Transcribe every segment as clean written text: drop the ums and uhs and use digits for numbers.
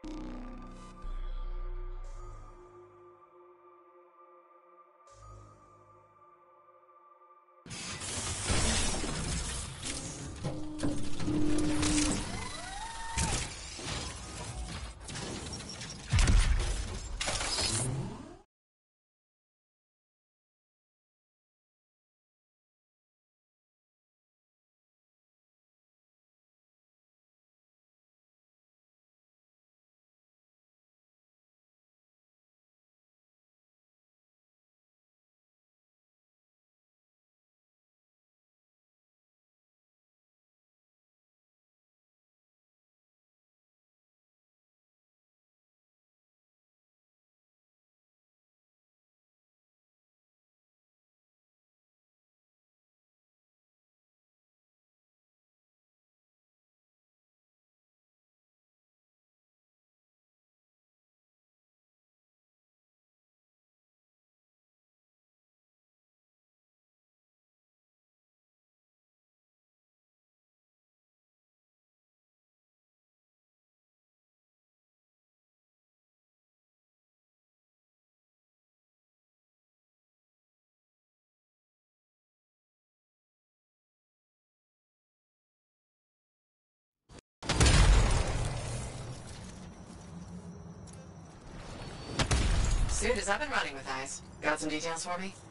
Suit is up and running with eyes. Got some details for me?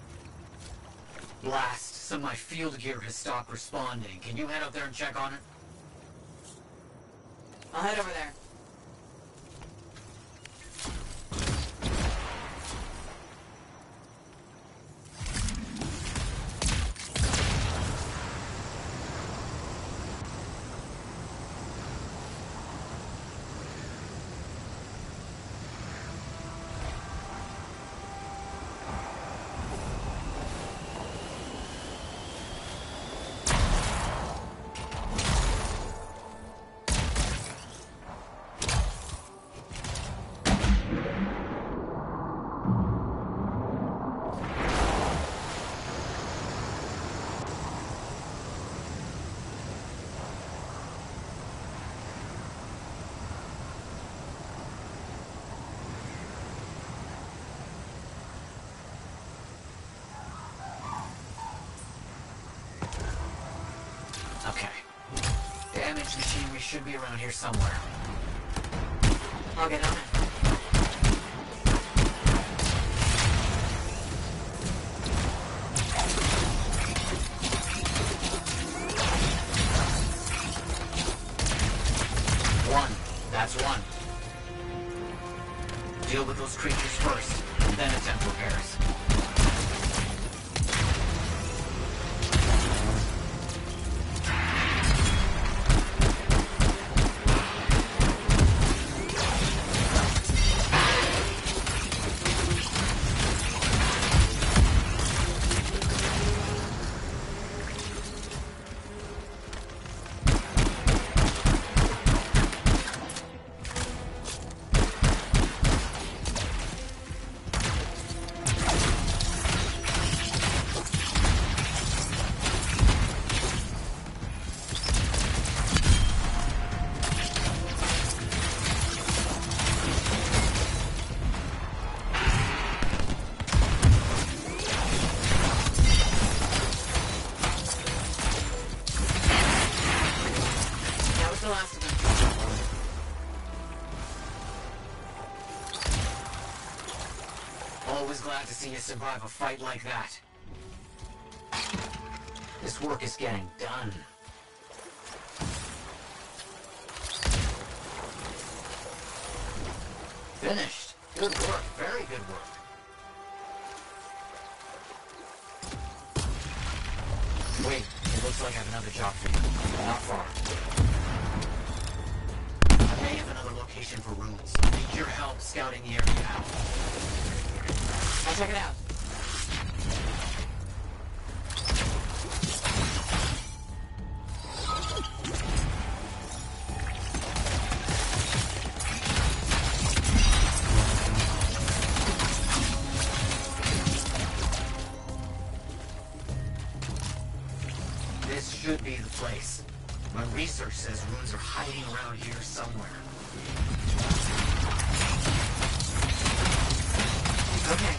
Blast. Some of my field gear has stopped responding. Can you head up there and check on it? I'll head over there. Okay. Damaged machinery should be around here somewhere. I'll get on it. One. That's one. Deal with those creatures first, and then attempt repairs. Always glad to see you survive a fight like that. This work is getting done. Finished. Good work. Very good work. Wait, it looks like I have another job for you. Not far. I may have another location for runes. Need your help scouting the area out. I'll check it out. This should be the place. My research says runes are hiding around here somewhere. Okay.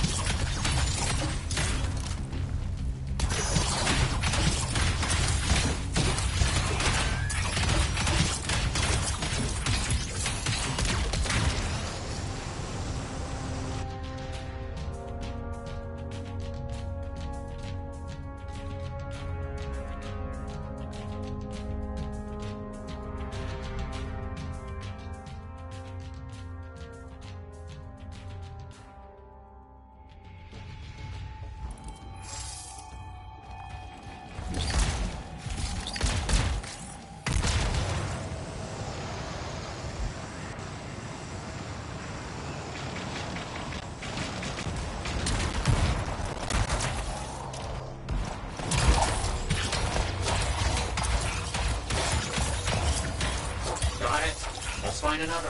Got it. Let's find another.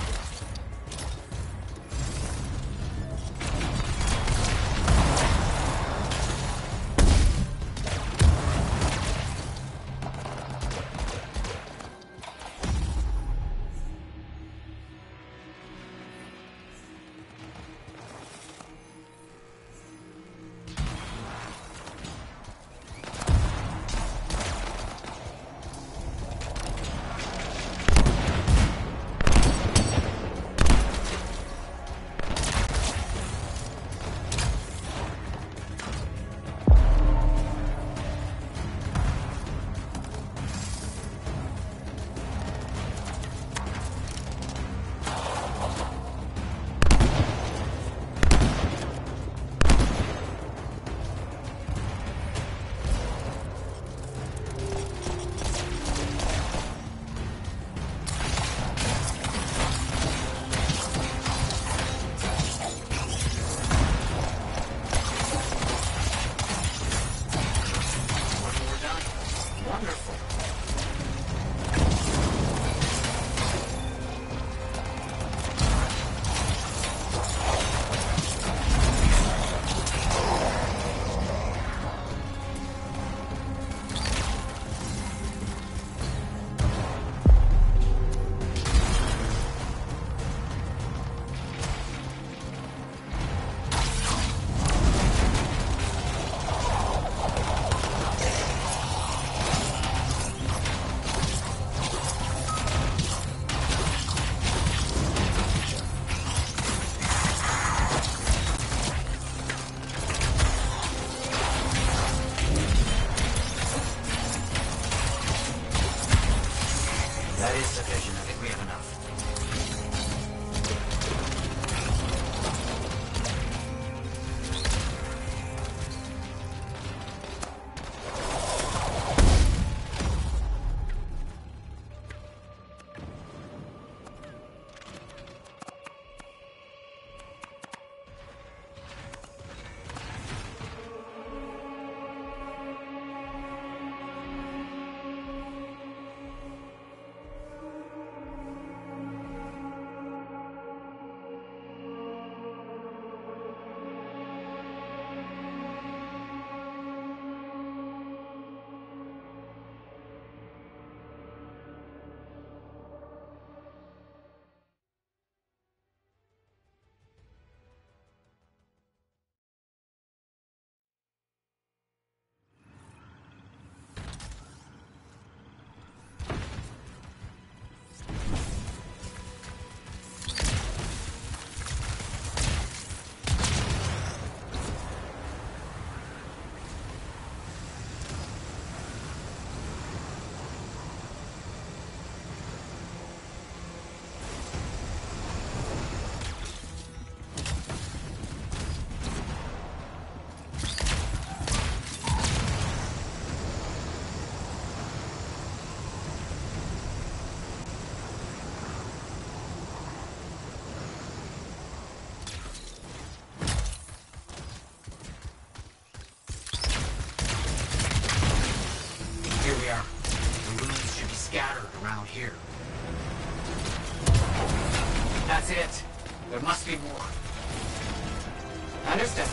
We're done. Wonderful. That is sufficient. I think we have enough. scattered around here. That's it. There must be more. Understood.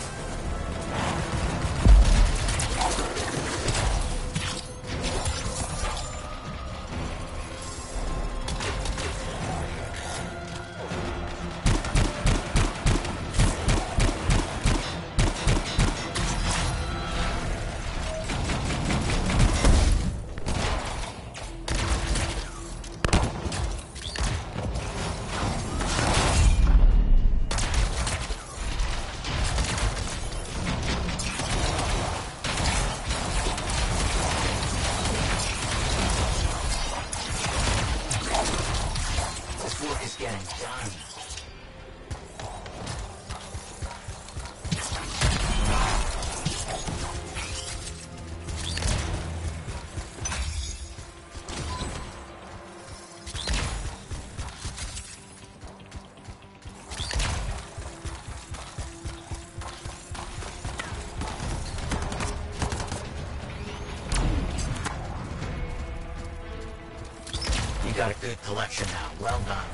done. You got a good collection now. Well done.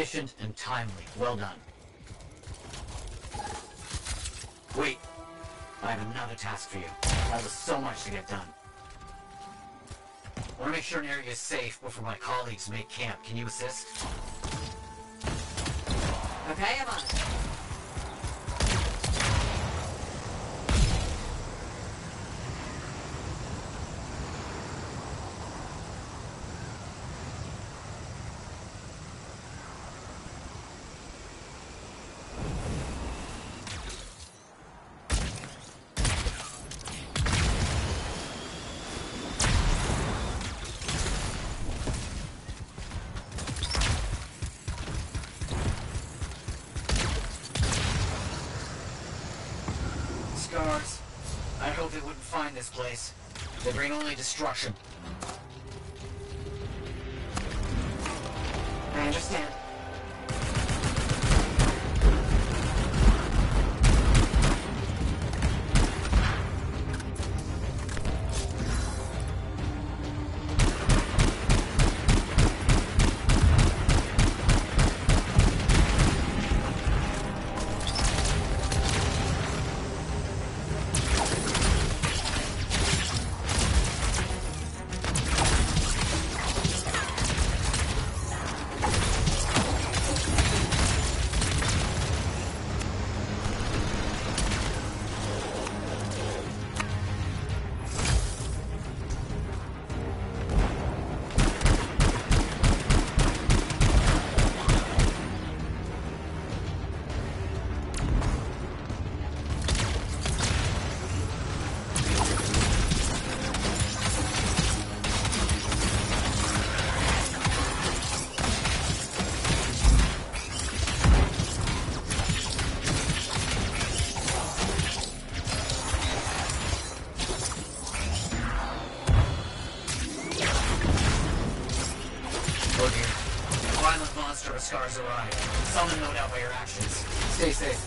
Efficient and timely. Well done. Wait. I have another task for you. I have so much to get done. I want to make sure an area is safe before my colleagues make camp. Can you assist? Okay, I'm on it. Scars. I hope they wouldn't find this place. They bring only destruction. I understand. Oh dear. A violent monster of Scars arrived. Summon no doubt by your actions. Stay safe.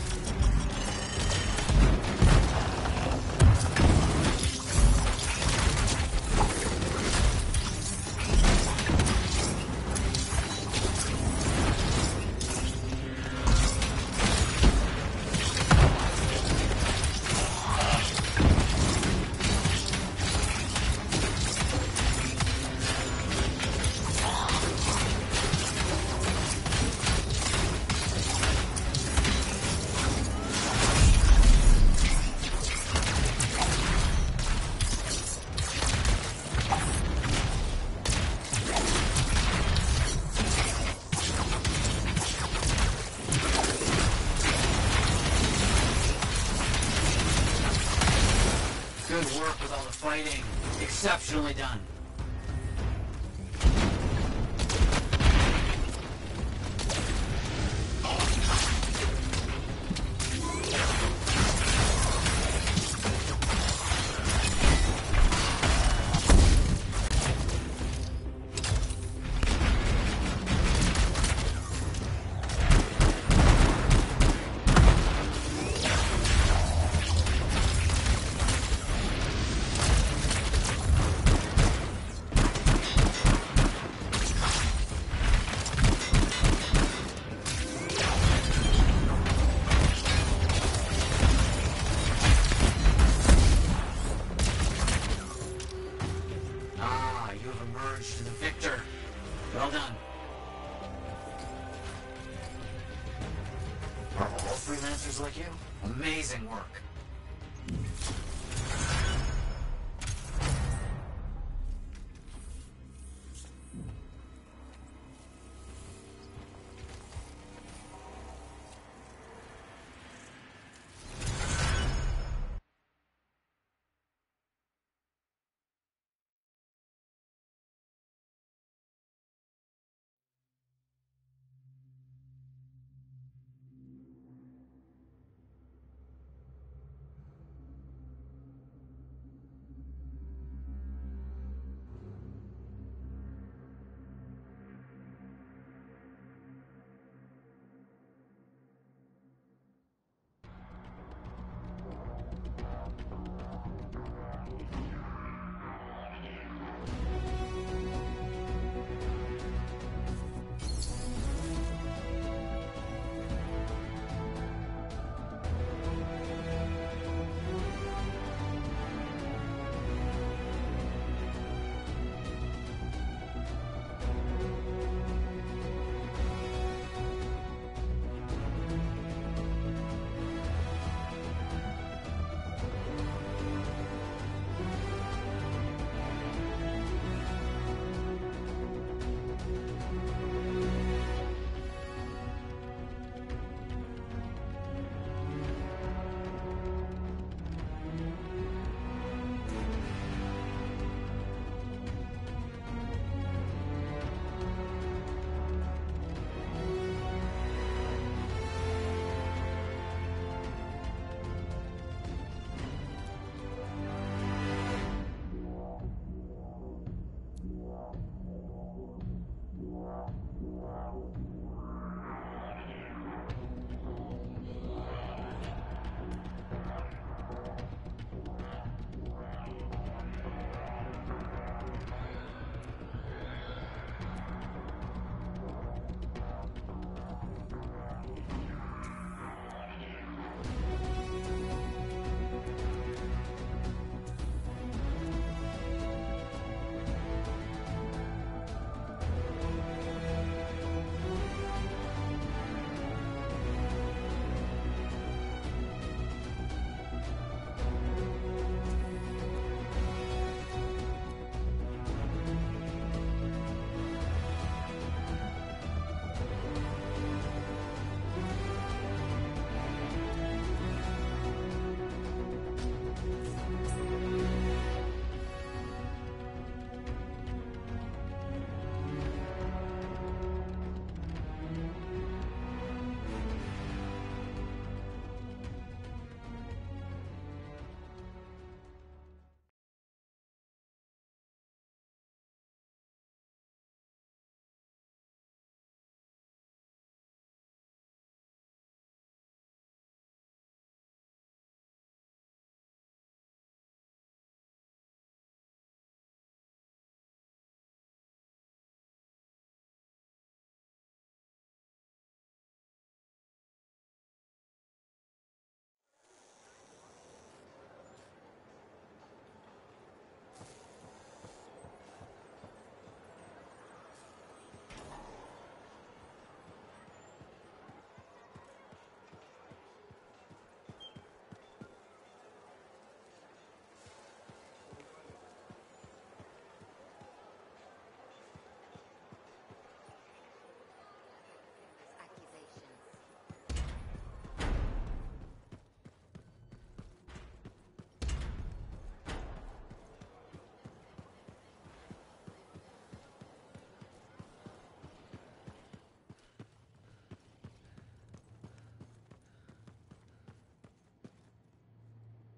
Good work with all the fighting. Exceptionally done. Ah, you have emerged the victor. Well done. Are all freelancers like you? Amazing work.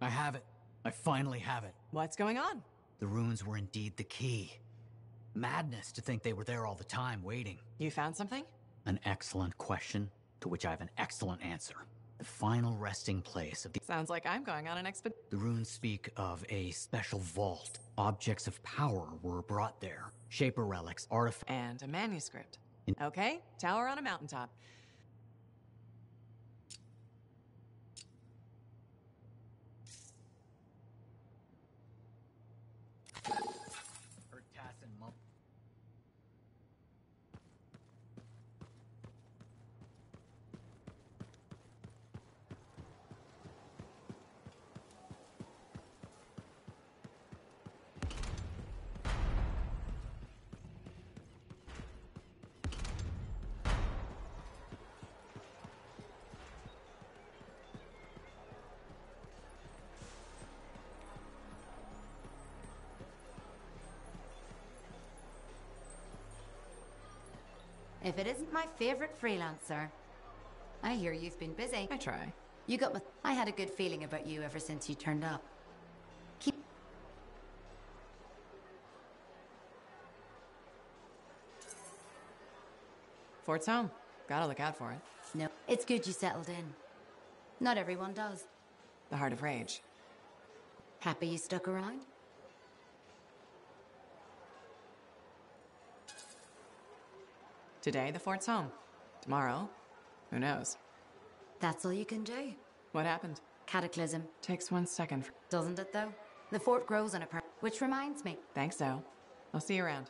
I have it. I finally have it. What's going on? The runes were indeed the key. Madness to think they were there all the time, waiting. You found something? An excellent question, to which I have an excellent answer. The final resting place of the... Sounds like I'm going on an expedition. The runes speak of a special vault. Objects of power were brought there. Shaper relics, artifacts... And a manuscript. Okay, tower on a mountaintop. If it isn't my favorite freelancer. I hear you've been busy. I try. You got with... I had a good feeling about you ever since you turned up. Keep... Fort's home. Gotta look out for it. No, it's good you settled in. Not everyone does. The Heart of Rage. Happy you stuck around? Today, the fort's home. Tomorrow, who knows? That's all you can do. What happened? Cataclysm. Takes 1 second. Doesn't it, though? The fort grows on a per... Which reminds me. Thanks, though. I'll see you around.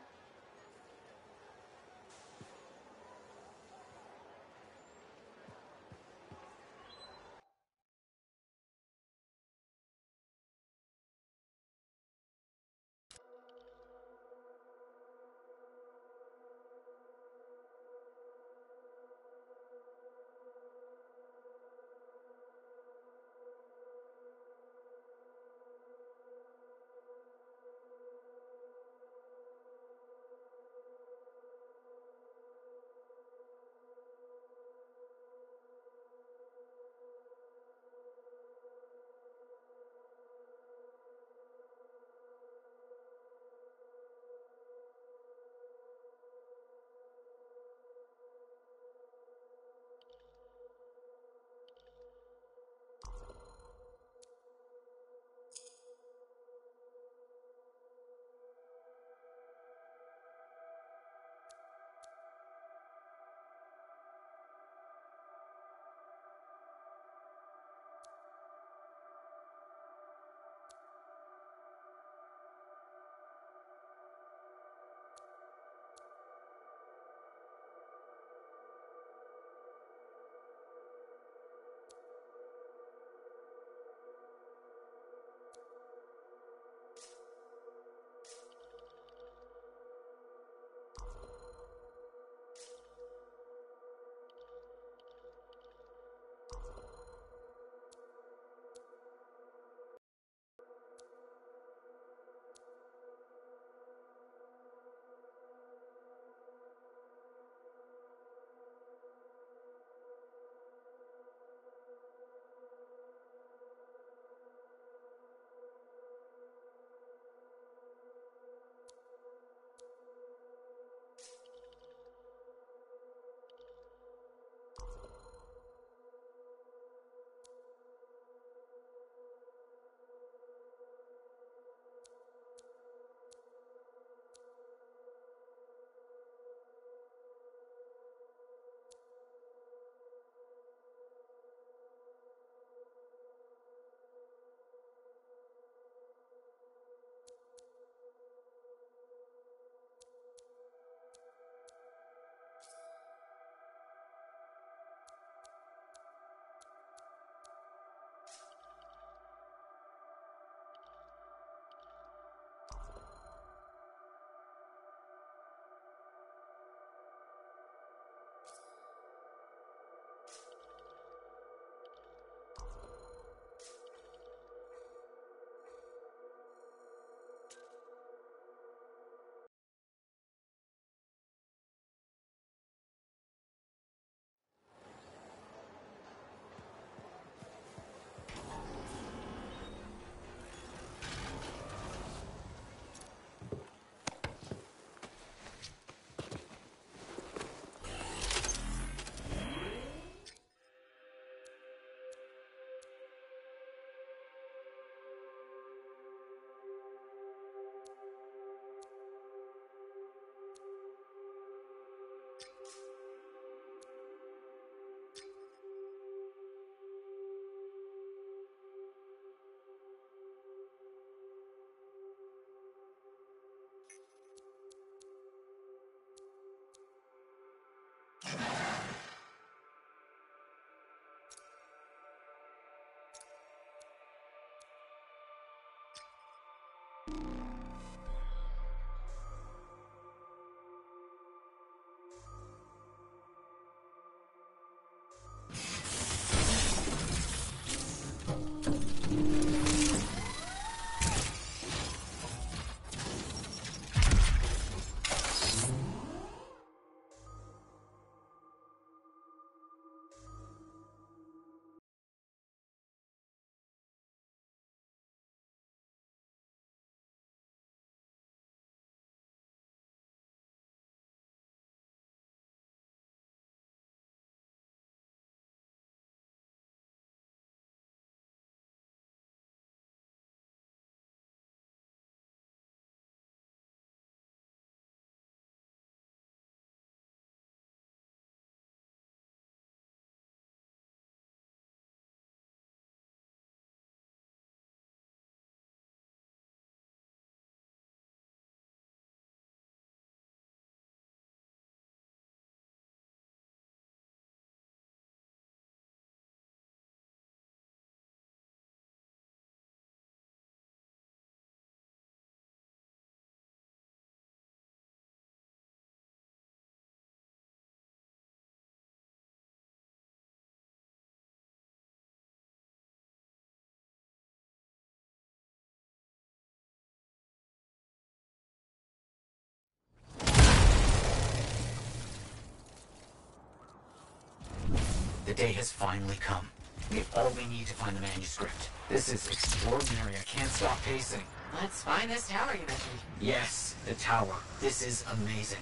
The day has finally come. We have all we need to find the manuscript. This is extraordinary. I can't stop pacing. Let's find this tower you mentioned. Yes, the tower. This is amazing.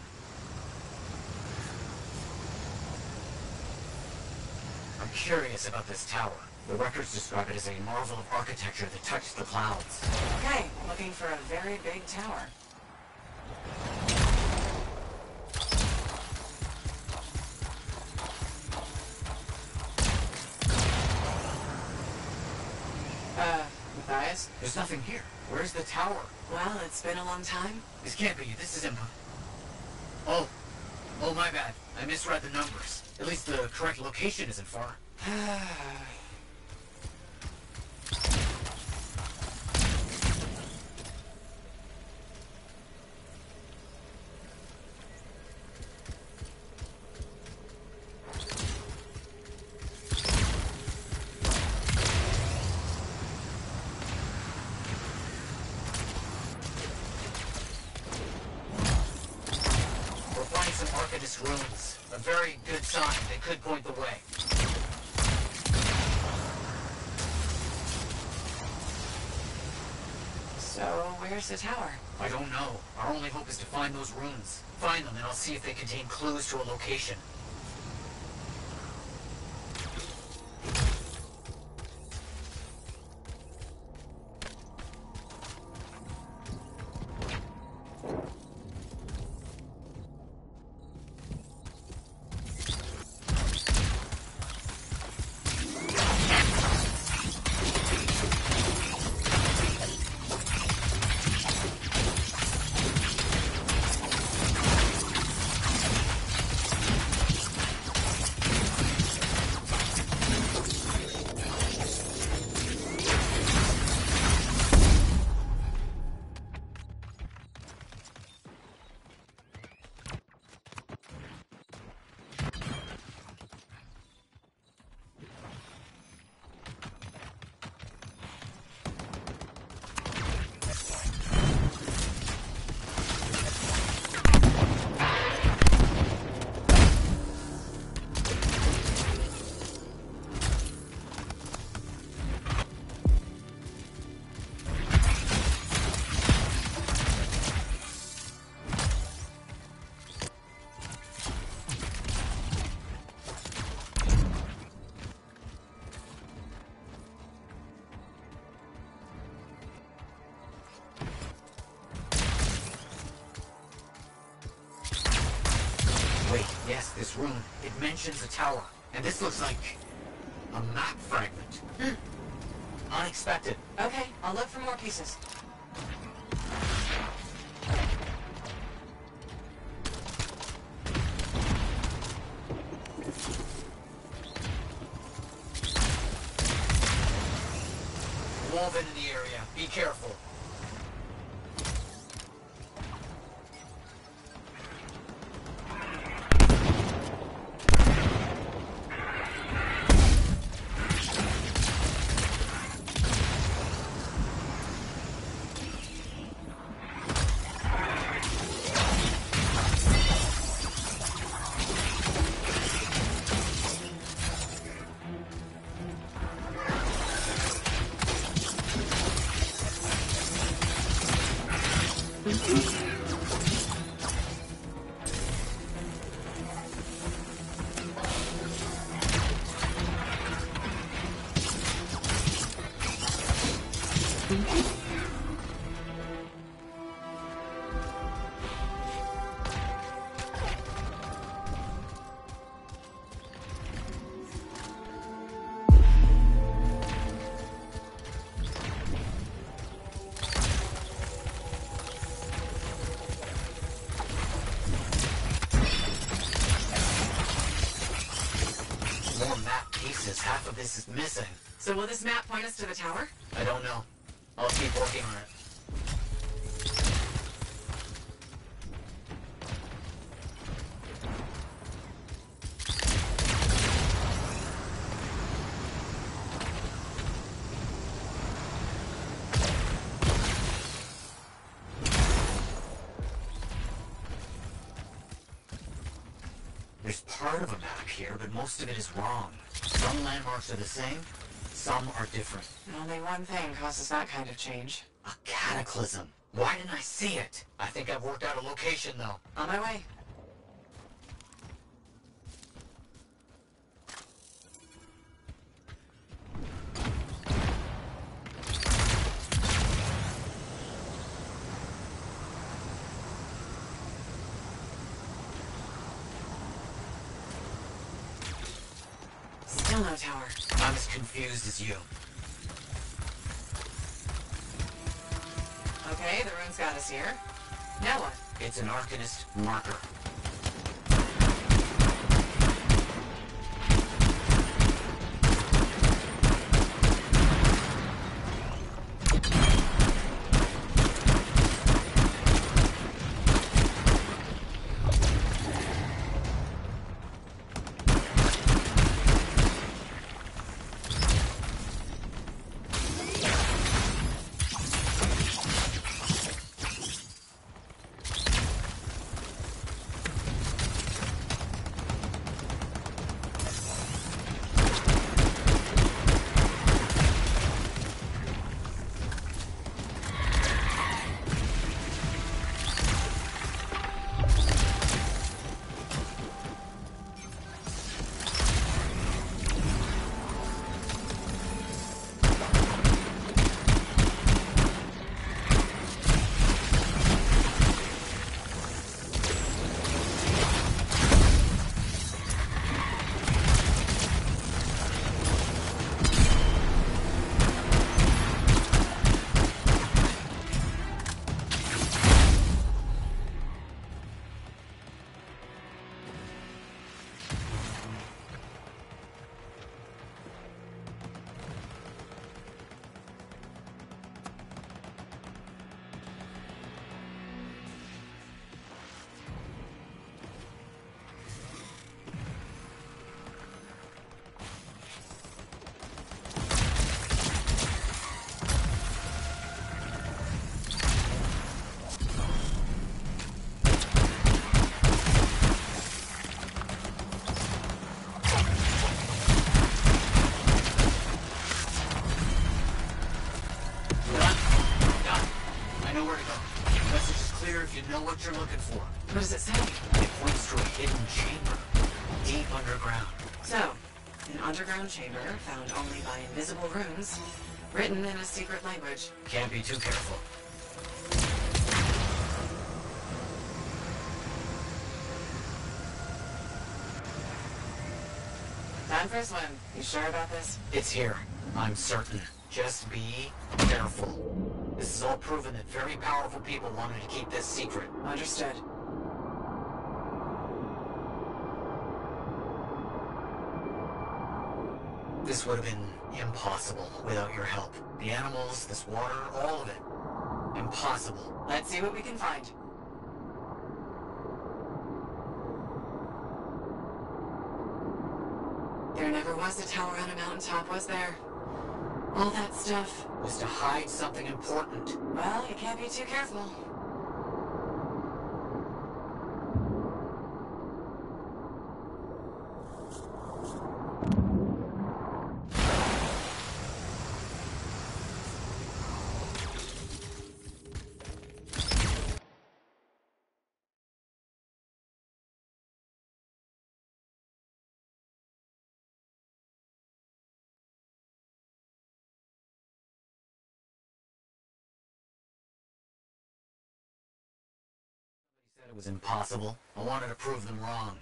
I'm curious about this tower. The records describe it as a marvel of architecture that touched the clouds. Okay, looking for a very big tower. Matthias? There's nothing here. Where's the tower? Well, it's been a long time. This can't be. This is impossible. Oh. Oh, my bad. I misread the numbers. At least the correct location isn't far. Ruins. A very good sign. They could point the way. So, where's the tower? I don't know. Our only hope is to find those runes. Find them and I'll see if they contain clues to a location. Yes, this rune. It mentions a tower. And this looks like a map fragment. Unexpected. Okay, I'll look for more pieces. Woven in the area. Be careful. More map pieces. Half of this is missing. So will this map point us to the tower? I don't know. I'll keep working on it. There's part of a map here, but most of it is wrong. Some landmarks are the same, some are different. Only one thing causes that kind of change. A cataclysm. Why didn't I see it? I think I've worked out a location, though. On my way. Still no tower. I'm as confused as you. Okay, the rune's got us here. Now what? It's an Arcanist marker. Know what you're looking for. What does it say? It points to a hidden chamber, deep underground. So, an underground chamber found only by invisible runes, written in a secret language. Can't be too careful. Time for a swim. You sure about this? It's here. I'm certain. Just be careful. This is all proven that very powerful people wanted to keep this secret. Understood. This would have been impossible without your help. The animals, this water, all of it. Impossible. Let's see what we can find. There never was a tower on a mountaintop, was there? All that stuff Was to hide something important. Well, you can't be too careful. It was impossible. I wanted to prove them wrong.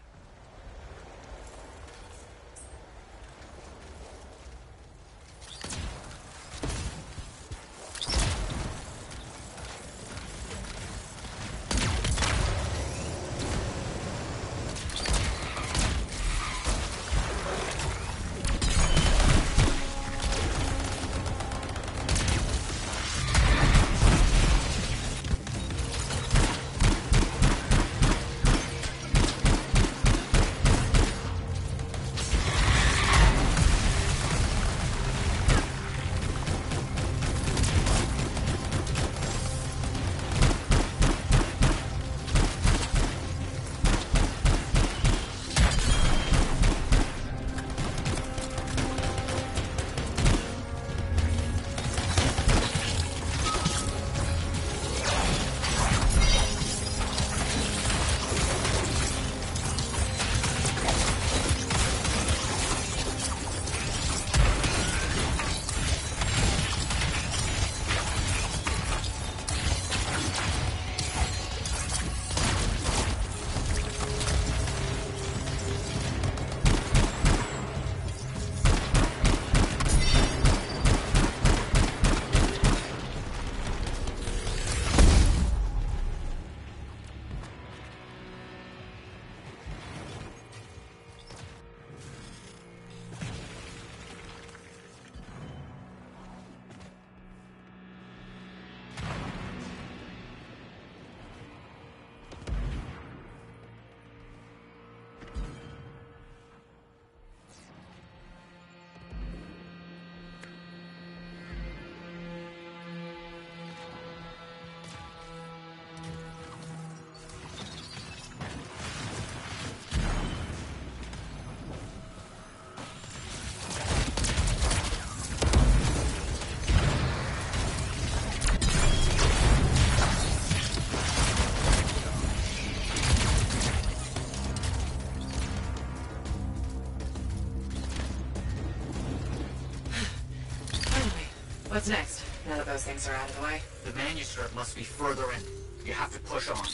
What's next, now that those things are out of the way? The manuscript must be further in. You have to push on.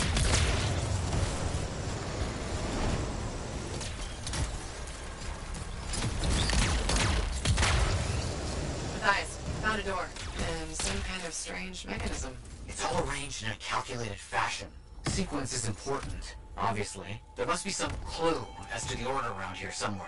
Matthias, found a door. And some kind of strange mechanism. It's all arranged in a calculated fashion. Sequence is important, obviously. There must be some clue as to the order around here somewhere.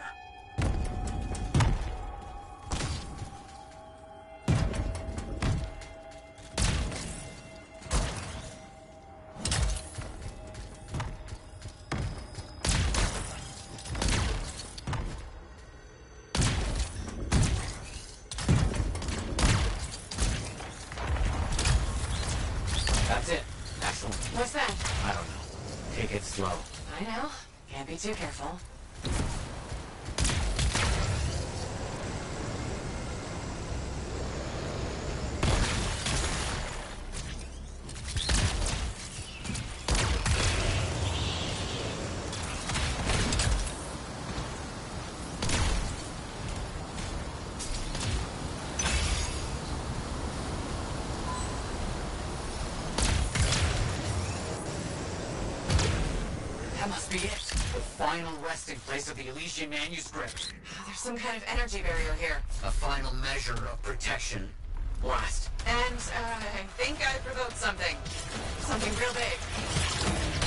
That's it. Excellent. What's that? I don't know. Take it slow. I know. Can't be too careful. That must be it. The final resting place of the Elysian manuscript. There's some kind of energy barrier here. A final measure of protection. Blast. And, I think I provoked something. Something real big.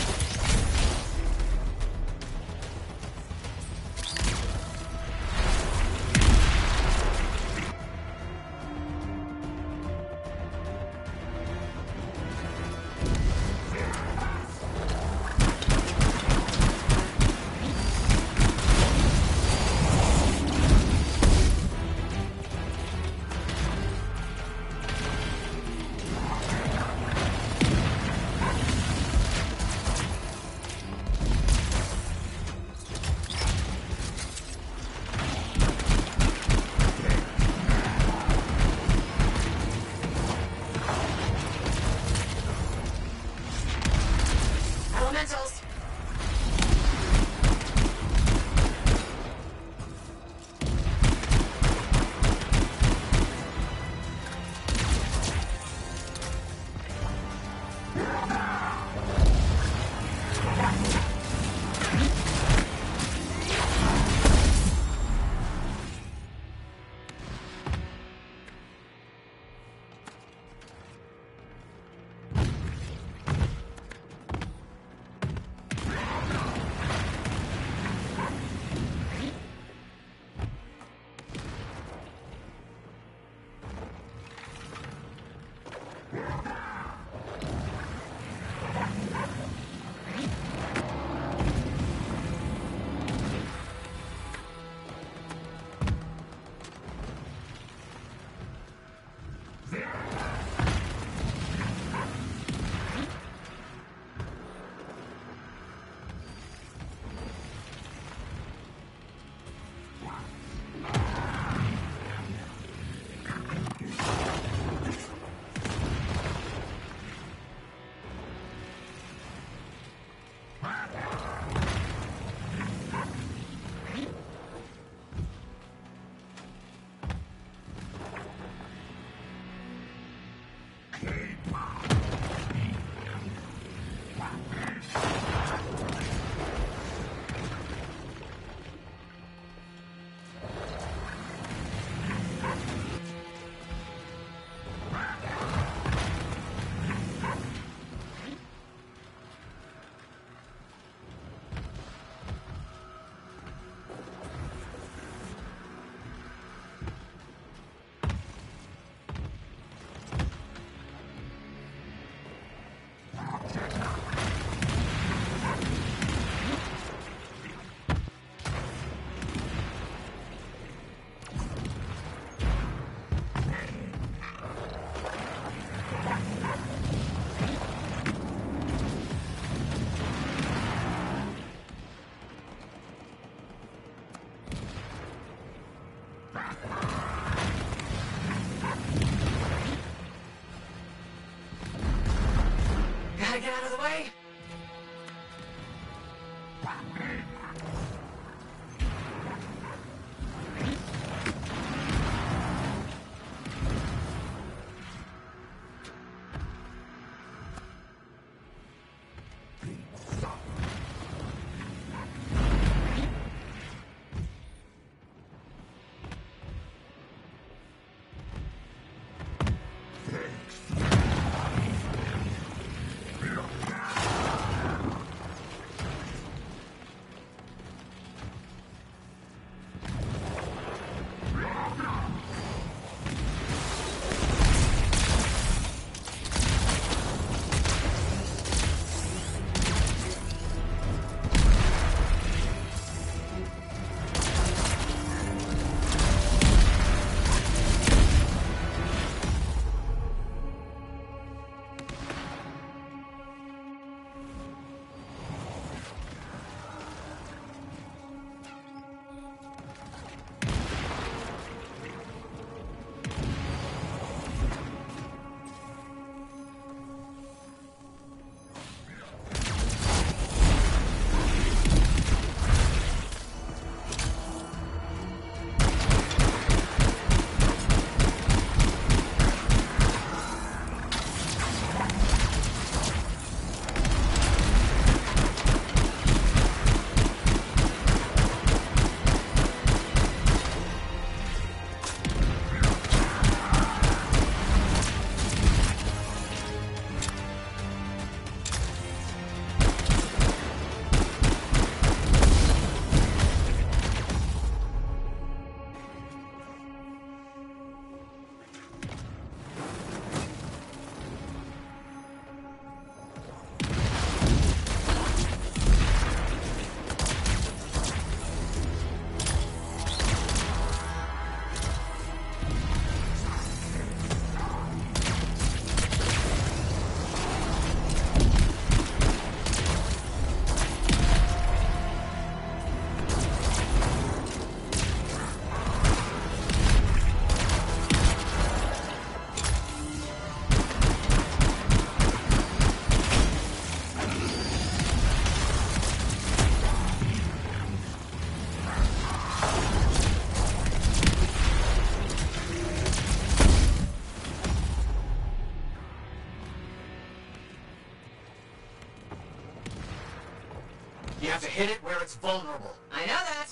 You have to hit it where it's vulnerable. I know that.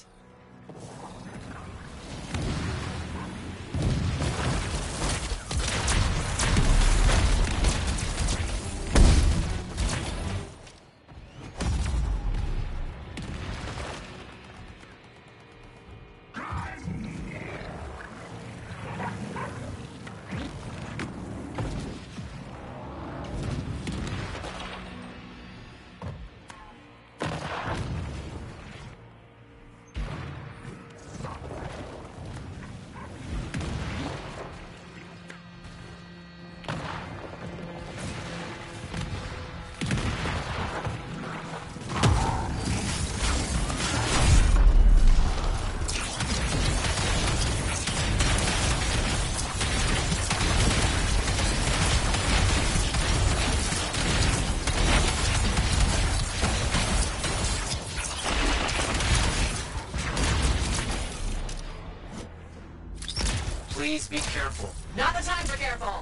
Please be careful. Not the time for careful.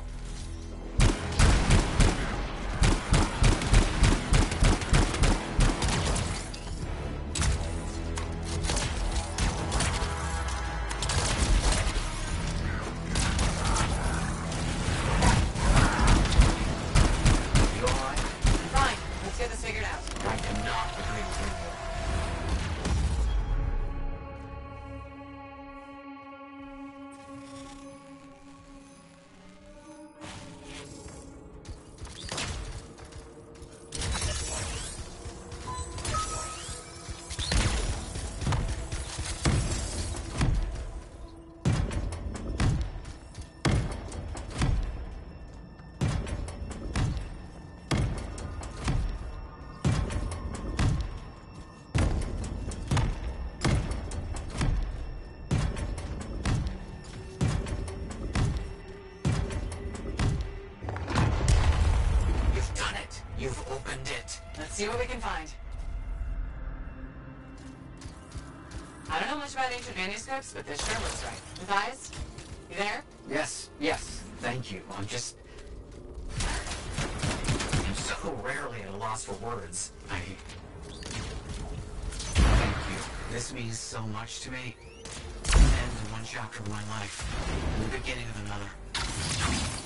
You alright? Fine. Let's get this figured out. I cannot agree with you. You've done it. You've opened it. Let's see what we can find. I don't know much about ancient manuscripts, but this sure looks right. Matthias? You there? Yes, yes. Thank you. I'm so rarely at a loss for words. Thank you. This means so much to me. The end of one chapter of my life, and the beginning of another.